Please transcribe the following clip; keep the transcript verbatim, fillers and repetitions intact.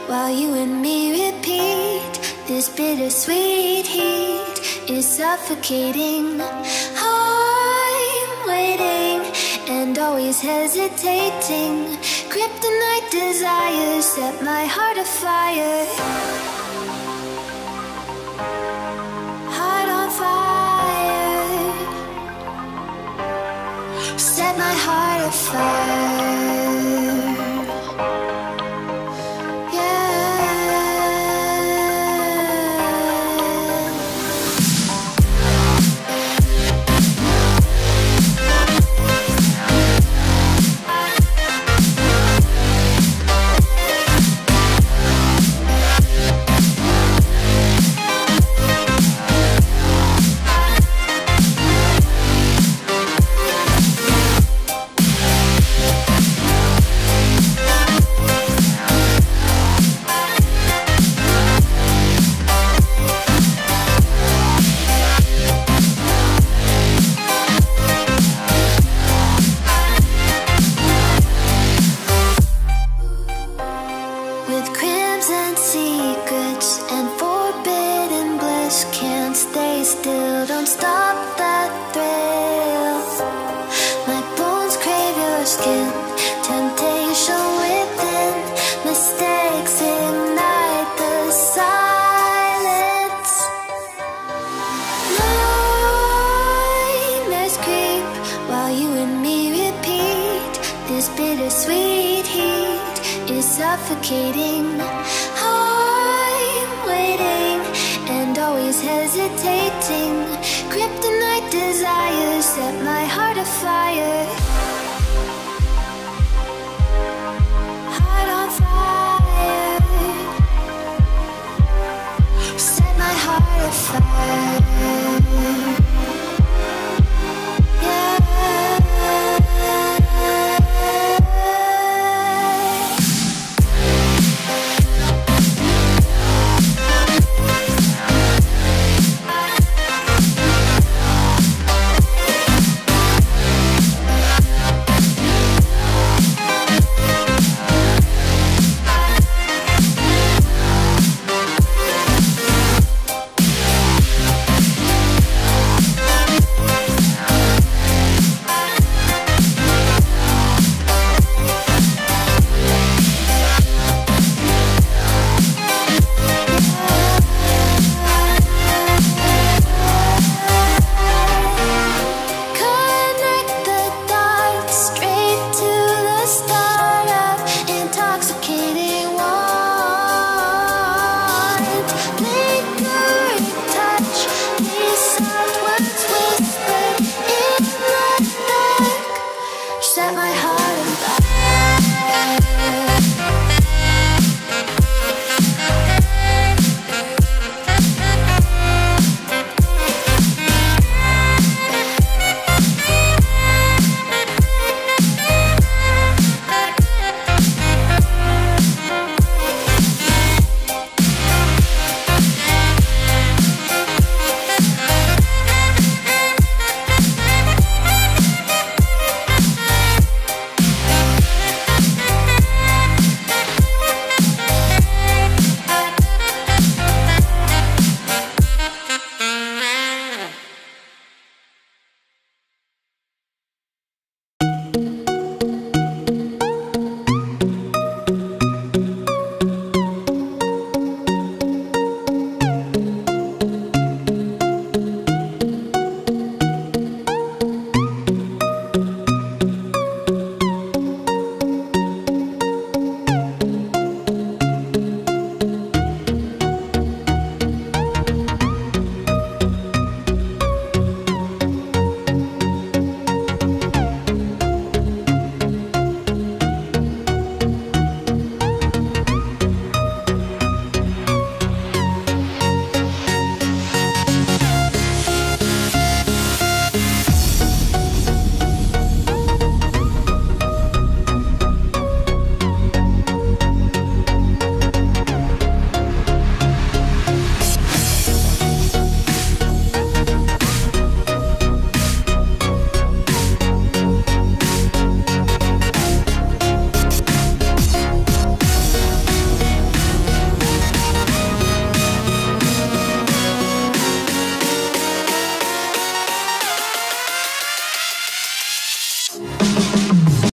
while you and me repeat. This bittersweet heat is suffocating. I'm waiting and always hesitating. Kryptonite desires set my heart afire. Heart on fire. Set my heart afire. With crimson secrets and forbidden bliss, can't stay still, don't stop that thrill. My bones crave your skin, temptation within, mistakes ignite the silence. Nightmares creep while you and me repeat. This bittersweet heat is suffocating. I'm waiting and always hesitating. Kryptonite desires set my heart afire.